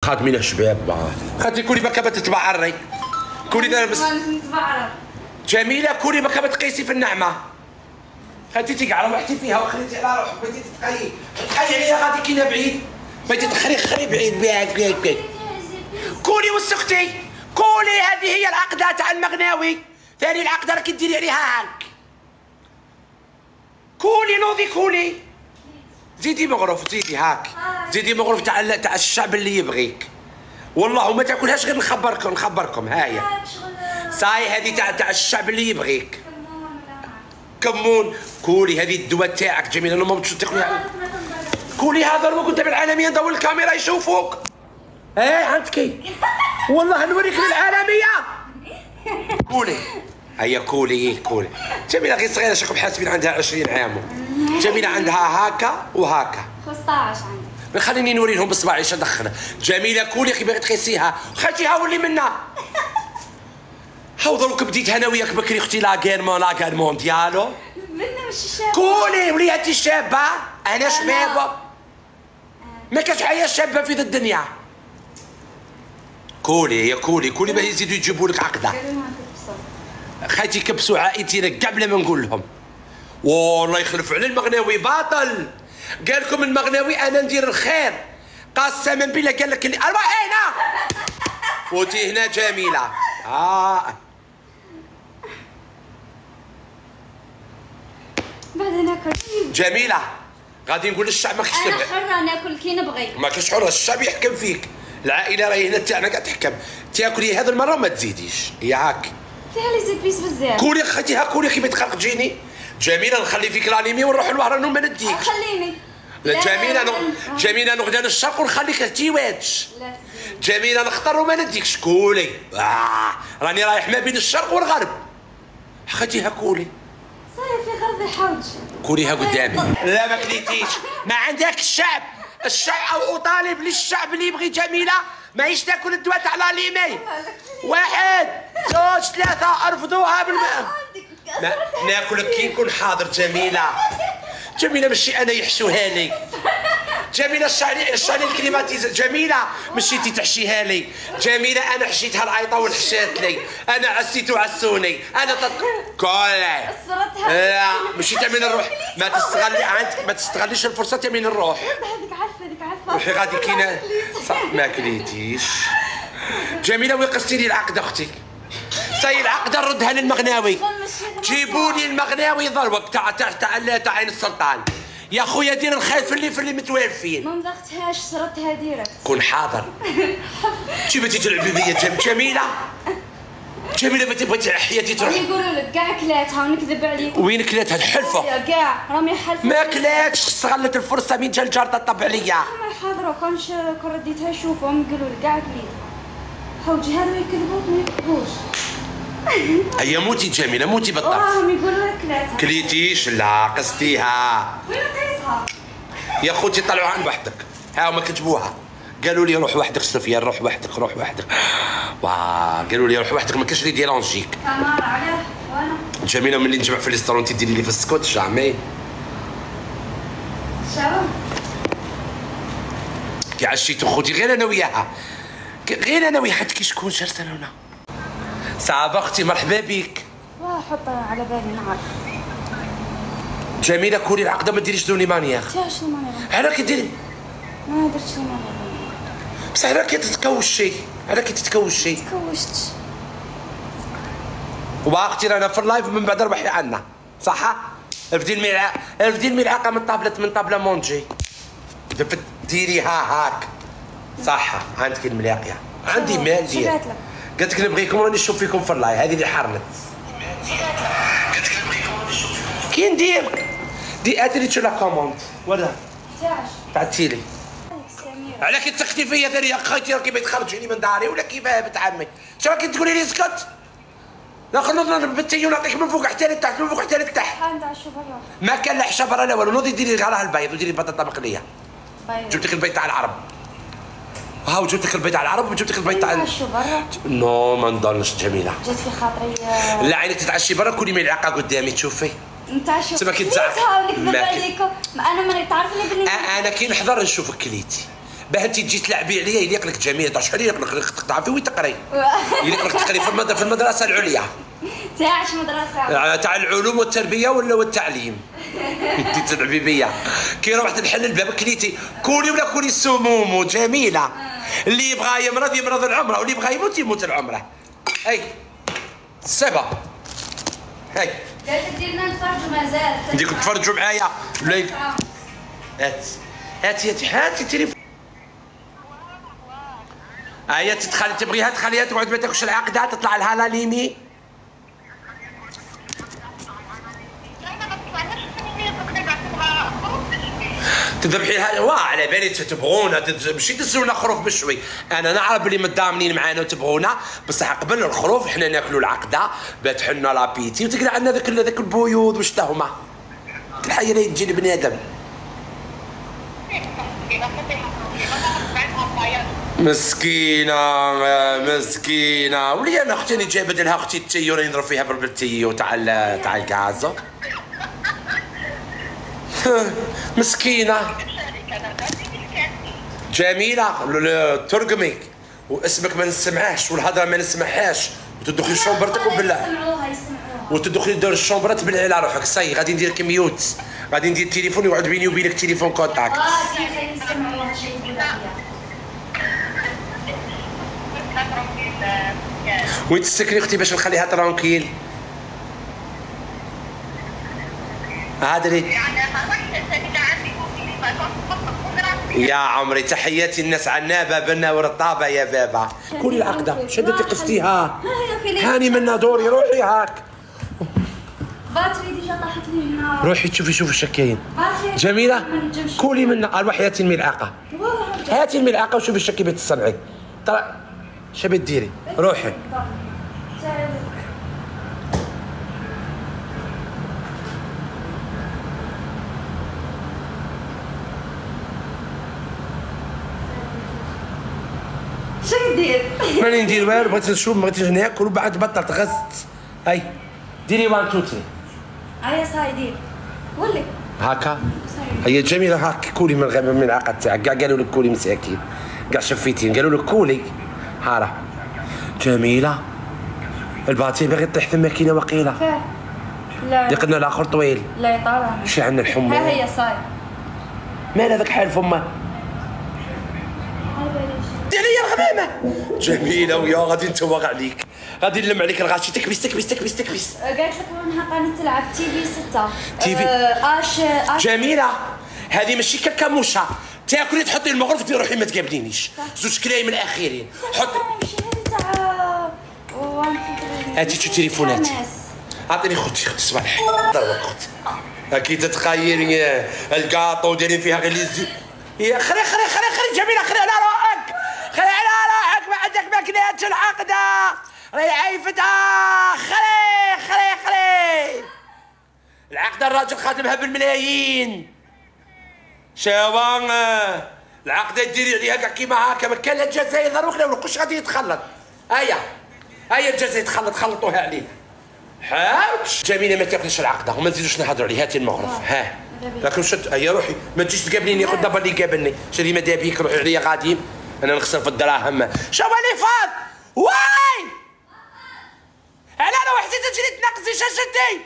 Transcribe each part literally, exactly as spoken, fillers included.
خادمين شباب. خاطي كولي بكا بتتبعري. كولي دار بس. جميلة كولي بكا بتقيسي في النعمة. خديتي على روحتي فيها وخليتي على روحك بغيتي تتقي تتقي عليا غادي كاينه بعيد بغيتي تخري خري بعيد بياك بياك بياك كولي وسختي كولي. هذه هي العقده تاع المغناوي. ثاني العقده راكي ديري عليها هاك. كولي نوضي كولي. زيدي مغروف زيدي هاك. زيدي مغروف تاع تاع الشعب اللي يبغيك. والله وما تاكلهاش غير نخبركم نخبركم هاهي. صاي هذه تاع تاع الشعب اللي يبغيك. كمون كولي هذه الدواء تاعك جميله. انا ما بغيتش تاكليها. كولي هذا لو كنت بالعالميه ندور الكاميرا يشوفوك. ايه عندكي والله نوريك للعالميه. كولي هيا كولي كولي. جميله غير صغيره شكون حاسبين عندها عشرين عام. جميله عندها هاكا وهاكا خمسطاش عندها. خليني نوري لهم بصباعي ايش ندخل. جميله كولي خي باغي تقيسيها خالتيها ولي منا. هاو دروك بديت انا وياك بكري اختي لا غير مون لا غير مونديالو. منا ماشي شابه. كولي وليتي شابه. انا شبابه. ما كاش حياه شابه في ذا الدنيا. كولي يا كولي كولي باه يزيدوا يجيبوا لك عقده. خايتي كبسوا عائلتي كاع بلا ما نقول لهم. والله يخلف على المغناوي باطل. قال لكم المغناوي انا ندير الخير. قسما بالله قال لك اللي ارواح هنا. فوتي هنا جميله. اه بعد ناكل جميله. غادي نقول للشعب ما كاينش انا حره ناكل كي نبغي. ما كاينش حره الشعب يحكم فيك. العائله راهي هنا تاعنا قاعد تحكم. تاكلي هذه المره وما تزيديش ياك. فيها لي زيت بيس بزاف. كولي خديها كولي كي بتخرق تجيني. جميله نخلي فيك الانيمي ونروح لوهران وما نديك. خليني. جميله نغ... جميله نغدا للشرق ونخليك تيواتش. جميله نختار وما نديكش. كولي آه. راني رايح ما بين الشرق والغرب. خديها كولي. صاير في غرض يحوج. كوليها قدامي. لا ما كليتيش. ما عندك الشعب. الشعب او طالب للشعب اللي يبغي جميله ما يش تاكل الدواء تاع لاليمي. واحد زوج ثلاثه ارفضوها بالماء. ما ناكل كي نكون حاضر. جميله جميله ماشي انا يحشوها لي. جميله الشعري الشعري الكليماتيز. جميله مشيتي تحشيها لي. جميله انا حشيتها العيطه ونحشات لي. انا عسيت وعسوني. انا تط... كولي لا مشي تمين الروح. ما تستغلي عندك ما تستغليش الفرصه تمين الروح. هذيك عارفه هذيك عارفه. روحي غادي كاينه ما كليتيش. جميله وين قصتي لي العقده اختي. سي العقده نردها للمغناوي. جيبوا لي المغناوي ضربك تاع تاع تاع تاع عين السلطان. يا خويا دير الخير في اللي في اللي متوالفين. ما مضغتهاش سردتها ديريكت. كون حاضر. شي بغيتي تلعبي بيا جميله. جميله ما تبغي حياتي تروح. يقولوا لك كاع كلاتها ونكذب عليك. وين كلاتها الحلفه؟ كاع راهم يحلفوا. ما كلاتش استغلت الفرصه من جا الجار طب عليا. ما يحاضروا كونش كون رديتها شوفهم يقولوا لك كاع كليت. حوج هذا يكذبوك ما يكذبوش. هيا موتي جميله موتي بالضبط. راهم يقولوا لك كلاتها. كليتيش لا قصتيها. وين قيسها؟ يا خوتي طلعوا عن وحدك. ها هما كتبوها. قالوا لي روح وحدك سفيان روح وحدك روح وحدك. واه قالوا لي روح وحدك ما كاينش اللي ديرونجيك. تمام علاه وانا. جميله ملي نجمع في الريستورون تديري لي في السكوت جامي. شابه. كي عشيتو خوتي غير انا وياها. غير انا وياها حتى كي شكون جالسه هنا. صعبه اختي مرحبا بك. واه حطها على بالي نعرف. جميله كولي العقده ما ديريش دوني مانيير. تا شنو مانيير؟ علاه كديري؟ ما درتش لي مانيير. بصح علاه كي تتكوشي علاه كي تتكوشي. تكوشتش. واختي رانا في اللايف من بعد ربحي عنا صح؟ رفدي الملعقه رفدي الملعقه من طابله من طابله مونجي. ديريها هاك صح. عندك الملاقيه عندي مال ديال. قالت لك نبغيكم راني نشوف فيكم في اللايف. هذه اللي حرنت. قالت لك نبغيكم راني نشوف فيكم. كي ندير؟ دي اتري تو لا كوموند ولا تاعش بعثتي لي. على كي تسكتي فيا ذريه خايتي راكي بتخرجيني من داري ولا كيفاه بنت عمي؟ شو راكي تقولي لي اسكت؟ ناخذ نضرب بنتي ونعطيك من فوق حتى لتحت من فوق حتى لتحت. ما كان لا حشا برا لا والو. نوضي ديري غيرها البيض وديري البطاطا مقليه. جبت لك البيض تاع العرب. هاو جبت لك البيض تاع العرب وجبت لك البيض تاع نتعشوا برا؟ نو ما نضلش جميله. جات في خاطري. لا عينك تتعشي برا كلي ملعقه قدامي تشوفي. نتعشوا. تما كي تزعق. انا ماني تعرفني بلي انا كي نحضر نشوفك كليتي. باه انت تجي تلعبي عليا يليق لك جميله. تاع شحال يليق لك تقطع في وين تقري؟ يليق لك تقري في المدرسه في المدرسه العليا. تاع اش مدرسه؟ تاع العلوم والتربيه ولا والتعليم. انت تلعبي بيا كي روحت نحل الباب كليتي كولي ولا كولي السموم جميله. اللي يبغى يمرض يمرض العمره واللي يبغى يموت يموت العمره. اي سبا هاي قالت ديرنا نتفرجوا مازال نديكم تفرجوا معايا ولا هات هاتي هاتي التليفون. هيا تدخل تبغيها تخليها تقعد ما تاكلش العقده تطلع لها لا ليمي. تذبحيها واه على بالي تبغونا ماشي تدزونا خروف بشوي. انا نعرف بلي متضامنين معانا وتبغونا بصح قبل الخروف حنا ناكلوا العقده بات حنا لابيتي وتقلع عندنا ذاك ذاك البيوض واش تا هما الحيه اللي تجي لبني ادم. مسكينه مسكينه ولي انا اختي اللي جايبه لها اختي التيو راني نضرب فيها بالتيو تاع تاع الغاز. مسكينه جميله ترقمك واسمك ما نسمعهاش والهضره ما نسمعهاش وتدخلي شومبرتك وبالله يسمعوها يسمعوها وتدخلي دور الشومبره تبلعي على روحك. صاي غادي ندير لك ميوت غادي ندير التليفون يقعد بيني وبينك تليفون كونتاكت. اه يسمعوها شي يقولوا ليا. وين تسكني اختي باش نخليها ترانكيل؟ هذا لي يا عمري تحياتي الناس عنابه بنا ورطابه يا بابا. كولي العقده شدتي قصتيها هاني منا دوري روحي هاك. باتري ديجا طاحت لي هنا. روحي تشوفي شوفي الشكاين. جميله كولي منا اروح هاتي الملعقه هاتي الملعقه وشوفي الشكي بيت تصنعي. ترى شبي ديري روحي. شنو ندير؟ ماني ندير والو بغيت نشوف بغيت ناكل وبعد بطلت غزت. هاي ديري واحد اثنين ثلاثة. هيا صاي دير ولي هاكا هي جميله هاك كولي من غير من العقد تاعك كاع قالوا لك كولي مساكين كاع شفيتين قالوا لك كولي هارا جميله. الباتي باغي طيح في الماكينه وقيله. فاه لا لقنا الاخر طويل. لا يطالع شي عندنا الحمى. ها هي صاي مال هذاك حال فمه ديري الغمامه جميله ويا غادي نتوغ عليك غادي نلم عليك الغاشي تكبس تكبس تكبس تكبس. قالت لك وين قاني تلعب تي في ستة تي في اش اش جميله. هذه ماشي كاكاموشه تاكلي تحطي المغرف تي روحي ما تقابلينيش زوج كلايم من الاخيرين حط ماشي هذه تاع هاتي شو تليفونات عطيني خوتي خوتي صباح ضربك خوتي هاكي تتخيلي الكاطو دايرين فيها غير لي يا خلي خلي خلي خلي جميله خلي على روحك خلي على روحك ما عندك ماكلات العقده راهي عايفتها. خلي خلي خلي العقده الراجل خاتمها بالملايين. شوان العقده ديري عليها كاع كيما هكا ما كان لا الجزائر ضروك لا القش غادي يتخلط. هيا هيا الجزائر يتخلط خلطوها عليه. حاوش جميله ما تاكلش العقده وما نزيدوش نهضروا عليه. هاتي المغرف ها لكن شت هيا روحي ما تجيش تقابليني خذ دابا اللي قابلني شري ماذا بيك روحي عليا غاديين انا نخسر في الدراهم. شوف اللي فاض واي على انا وحدي تجري تنقزي شاشتي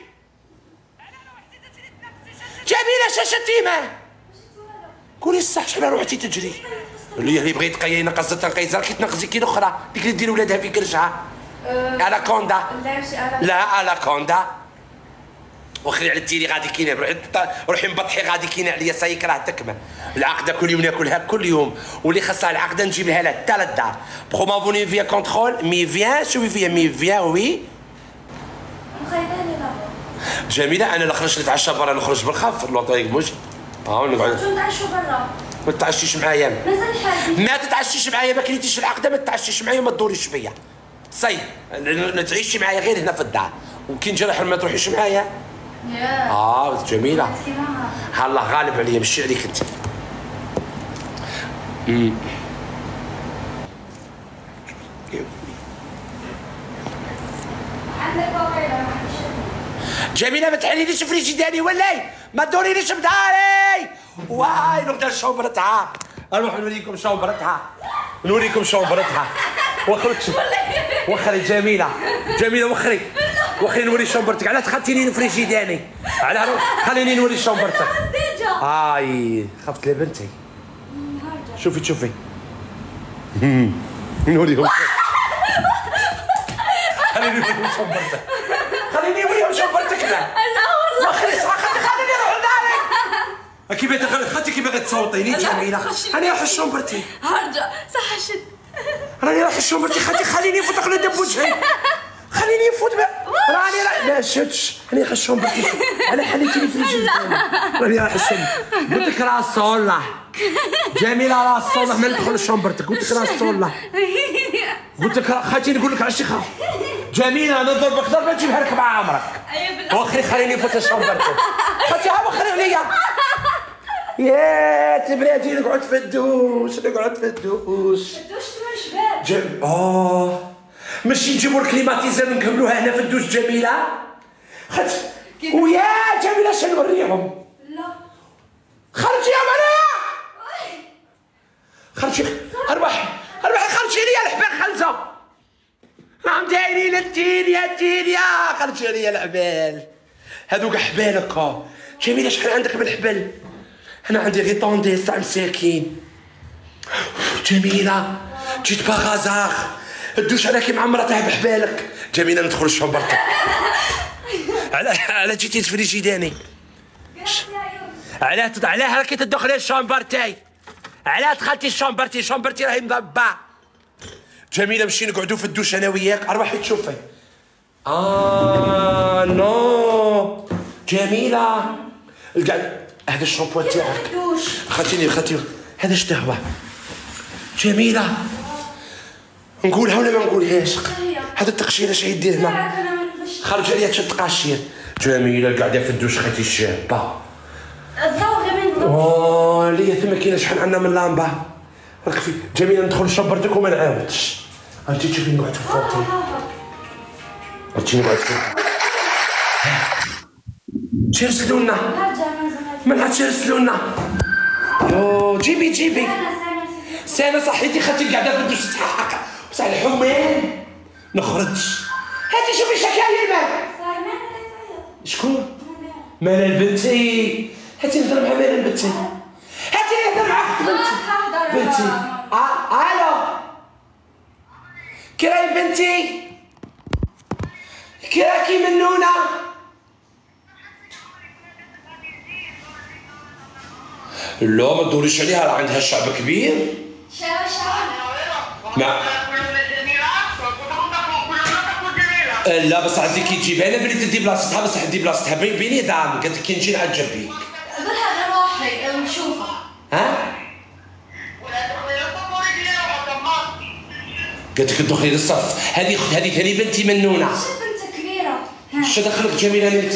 جميله شاشتي ما قولي الصح شحال روحتي تجري اللي اللي بغيت تقيا ينقز تنقيزها كي تنقزي كي الاخرى ديك اللي دير ولادها في كرشها. على كوندا لا على كوندا وخلي على التيلي غادي كاينه روحي روحي مبطحي غادي كاينه عليا صاي كراه تكمل. العقده كل يوم ناكلها كل يوم واللي خاصها العقده نجيب لها لها حتى للدار. برومافوني فيا كونترول مي فيان شوفي فيا مي فيان وي جميله. انا لا خرجت نتعشى برا نخرج بالخف لوطو يقمش ها نقعد نتعشوا برا ما تتعشيش معايا مازال حالي ما تتعشيش معايا ما كليتيش العقده ما تتعشيش معايا وما تدوريش بيا صي تعيشي معايا غير هنا في الدار وكي نجي نروح ما تروحيش معايا. ياه اه جميله الله غالب عليا ماشي عليك انت. امم عندك وقيله جميله ما تحليليش فريجيداني ولاي ما تدوريليش بداري واي نقدر شوبرتها نروح نوريكم شومبرتها نوريكم شومبرتها. وخري وخري جميله جميله وخري وخري نوري شومبرتك. علاش خدتيني فريجيداني؟ على خليني نوري شومبرتك. اي خفت لبنتي. شوفي شوفي نوريهم. خليني نوريهم شومبرتك خليني نوريهم شومبرتك. لا والله وخري خليني نروح لدارك. كيف تغلط خدتي كيف تصوتيني جميله؟ انا راح الشومبرتي هرجع صح شد راني راح الشومبرتي. خدتي خليني نفوت قلب بوجهي خليني نفوت راني راح لا شدش راني راح الشومبرتي. انا حليتيني في الجيب راني راح الشومبرتي. قلت لك راس الله جميله راس الله ما ندخل الشومبرتك. قلت لك راس الله قلت لك خليتيني نقول لك عشتي خاف جميله. انا نضربك ضربه تجيبها لك مع عمرك. وخري خليني نفوت الشومبرتي. خدتيها وخري عليا. يا تبراتي نقعد في الدوش نقعد في الدوش. الدوش تبان شباب. جم اه ماشي نجيبو الكليماتيزر نكملوها هنا في الدوش جميله. خد ويا جميله شنو نوريهم؟ لا خرجي يا مريم خرجي اربح اربح خرجي لي الحبال خلصه. نعم دايرين للدين يا الدين يا خرجي لي العبال. هذوك حبالك جميله. شحال عندك من حبل؟ أنا عندي غي طونديس تاع مساكين. جميلة جيت باغازاغ الدوش على كي معمرتها بحبالك. جميلة ندخل الشومبرتك. علاه علاه جيتي تفريجيداني؟ علاه علاه راكي تدخلي الشومبرتي؟ علاه دخلتي الشومبرتي؟ شومبرتي راهي مضبة. جميلة نمشي نقعدو في الدوش أنا وياك. أروحي تشوفي. آه نو جميلة القعد هذا الشامبو تاعك خاتيني خاتي هذا شتا هو جميله. نقولها ولا ما نقولهاش؟ هذا التقشير اش يدير هنا؟ خرج عليا تشد تقاشير. جميله قاعده في الدوش خاتي الشابه. الضوء غير من اوه ليا ثم كاينه شحال عندنا من لامبه. راك في جميله ندخل شبرتك وما نعاودش. هانتي تشوفي نقعد في الفوطي. هانتي نقعد في تيرسلونا من عاد تيرسلونا. يو جيبي جيبي سنة صحيتي خدتي قاعدة في الدوش تحقق بصح الحمان نخرج. هاتي شوفي شكاية المال. شكون؟ ملال بنتي. هاتي نهضر مع ملال بنتي. هاتي نهضر مع اخت بنتي. بنتي اه الو كي راهي بنتي؟ كي راكي منونة؟ لا ما تدوريش عليها راه عندها شعب كبير. شعب شعب ما لا بس عندي كي تجيبها انا بلي تدي بلاصتها بس حدي بلاصتها بيني دام قالت لك كي نجي نعجب بيك. قولها غير روحي نشوفها. ها؟ قالت لك تدخلي للصف. هذه هذه ثاني بنتي منونه. شو بنتك كبيره؟ شو دخلك جميله انت؟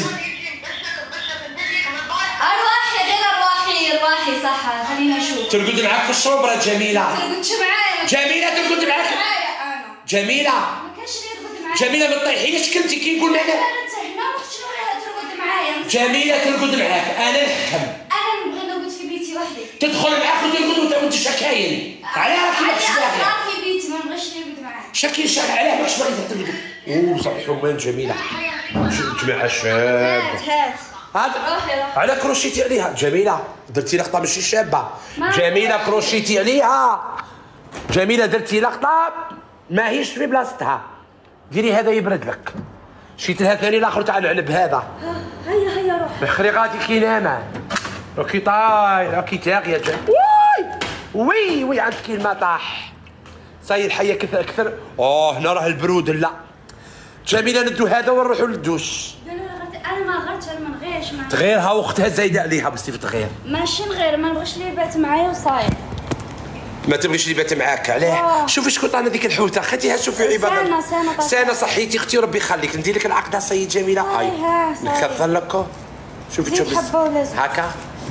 ارواحي صح خلينا نشوف. ترقد معاك في الشومبره جميله. ترقدش معايا جميله ترقد معاك. معايا انا. جميله ما كانش اللي يرقد معايا. جميله ما تطيحينيش كنتي كي نقول معنا. انت هنا ما رحتش ولا ترقد معايا. جميله ترقد معاك انا نحكم. انا نبغي نرقد في بيتي وحدي. تدخل معاك وترقد وانت شكاين. علاه راكي ماكش باغيه؟ انا في بيتي ما نبغيش نرقد معايا. شكي شاك علاه ماكش باغيه ترقد؟ اوه صح حمان جميله. جماعه شابه. هات هات. هذا على كروشيتي عليها. جميله درتي لقطه ماشي شابه. جميله كروشيتي عليها. جميله درتي لقطه ماهيش في بلاصتها. ديري هذا يبرد لك. شيت لها ثاني الاخر تاع العنب هذا. هيا هيا روح. بخري غادي كي ناما. راكي طاير راكي تاغيه جا. وي وي وي عندك المطاح. صاي الحيه كثر كثر. اوه هنا راه البرود لا. جميله ندو هذا ونروحوا للدوش. انا ما غيرتش انا ما نغيرش معايا. تغيرها واختها زايده عليها بس كيف تغير؟ ماشي نغير ما نبغيش اللي يبات معايا وصاير. ما تبغيش اللي بات معاك علاه؟ شوفي شكون طانا ديك الحوته خديها شوفي عباد سنه سنه سنه صحيتي اختي ربي يخليك ندير لك العقده سيد جميله. هاي نكثر لك شوفي شوفي هكا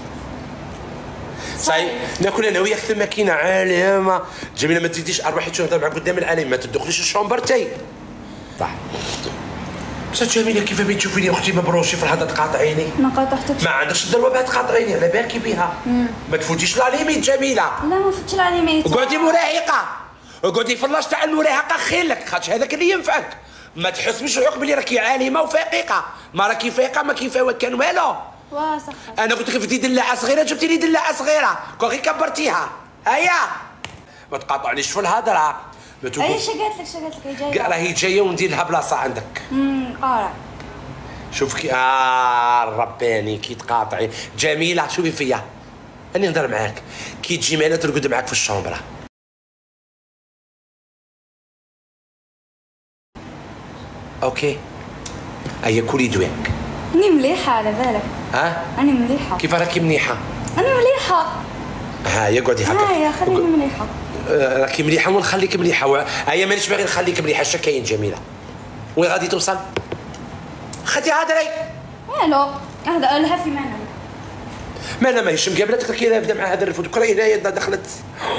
صاي ناكل انا وياك ثم ماكينه عالمه جميله. ما تزيديش اروحي تهضر معاك قدام العالم ما تدخليش الشومبرتي صح. بصح جميله كيف بين تشوفيني اختي مبروشي في الهضره تقاطعيني؟ ما قاطعتكش. ما عندكش الدروه تقاطعيني على بالك بها. ما تفوتيش لا ليميت جميله. لا ما فتش لا ليميت. وقعدي مراهقه وقعدي في اللاش تاع المراهقه خير لك خاطش هذاك اللي ينفعك. ما تحسبيش روحك بلي راكي عالمه وفقيقه، ما راكي فايقه ما كيفاه كان والو. واه صح. انا قلت لك بدي دلاعه صغيره جبتي لي دلاعه صغيره كون غير كبرتيها. هيا ما تقاطعنيش في الهضره. اي شا قالت لك شا قالت لك هي جايه. راهي جايه وندير لها بلاصه عندك. امم قارع. شوف كي اه رباني كي تقاطعي جميله. شوفي فيا راني نهضر معاك كي تجي معنا ترقد معاك في الشومبره. اوكي هيا كولي دواك. راني مليحه على بالك. ها راني مليحه. كيف راكي منيحه؟ راني مليحه. ها هيا قعدي هكا. هيا خليني مليحه. راكي مليحه ونخليك مليحه. هيا مانيش باغي نخليك مليحه. اش كاين جميله؟ وين غادي توصل؟ خدي هضري. والو هذا لها في معنا. ما انا ماهيش مقابلتك راكي نبدا مع هذا الرفد كره هنايا دخلت.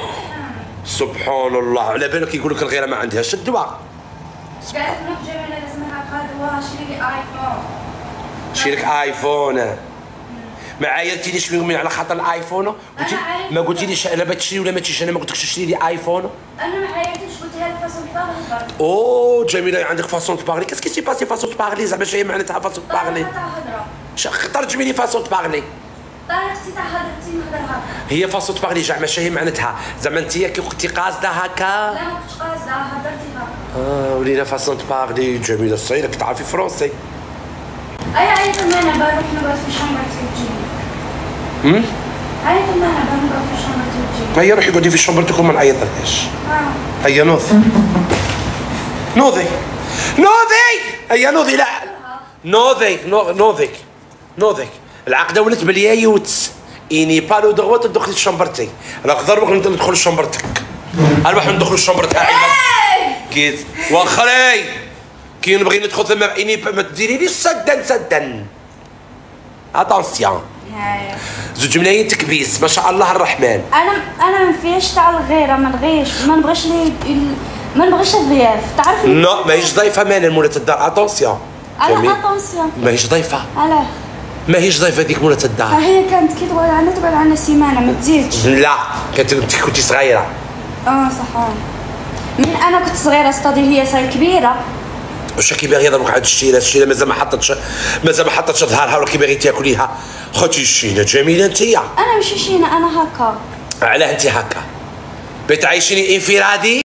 سبحان الله على بالك يقول لك الغيره ما عندهاش الدواء. قالت لك جميله لازمها قادوه شري لي ايفون. شري لك ايفون. ما عايرتينيش من على خاطر الايفون؟ قلتي ما قلتيليش انا بتشري ولا ما تشريش. انا ما قلتلكش تشري لي ايفون. انا ما عايرتيش قلت لها الفاصون باغلي. اوه جميله عندك فاصون باغلي. كاسكي سي باسي فاصون باغلي زعما شنو هي معناتها فاصون باغلي؟ ترجمي لي فاصون باغلي. طريقتي تاع هضرتي نهضرها. هي فاصون باغلي زعما شنو هي معناتها؟ زعما انت كي كنتي قاصده هكا؟ لا ما كنتش قاصده هضرتي هكا. اه ولينا فاصون باغلي جميله الصغيره كتعرفي فرونسي. اي اي تمانا بروح نقعد في شومبرتي وتجيني. امم اي تمانا بروح نقعد في شومبرتي وتجيني. هيا روحي قعدي في شومبرتك وما نعيطلكش. اه هيا نوضي نوضي نوضي. هيا نوضي. لا نوضي نوضي نوضي. العقده ولات باليايوت. اني بالو دغوات تدخلي شومبرتي. انا نقدر نروح ندخل شومبرتك. نروح ندخل شومبر تاعي. كيت واخري كي نبغي ندخل ثم اني ما تديريليش سدا سدا. اتونسيون. زوج ملايين تكبيس ما شاء الله الرحمن. انا انا ما فيهاش تاع الغيره ما نغيش ما نبغيش لي ما نبغيش الضياف تعرفي. لا ماهيش ضيفه مانا مولات الدار. اتونسيون. انا اتونسيون ماهيش ضيفه. علاه ماهيش ضيفه هذيك مولات الدار. هي كانت كي تقعد عندنا تقعد عندنا سيمانه ما تزيدش. لا كنت كنتي صغيره. اه صح. من انا كنت صغيره استاذي هي صاير كبيره. واش راكي باغيه دروك عاد الشيله الشيله مازال ما حطتش مازال ما حطتش ظهرها وراكي باغي تاكليها. خوتي الشيله جميله انتيا. انا ماشي شينه انا هكا. علاه انت هكا بتعيشيني انفرادي؟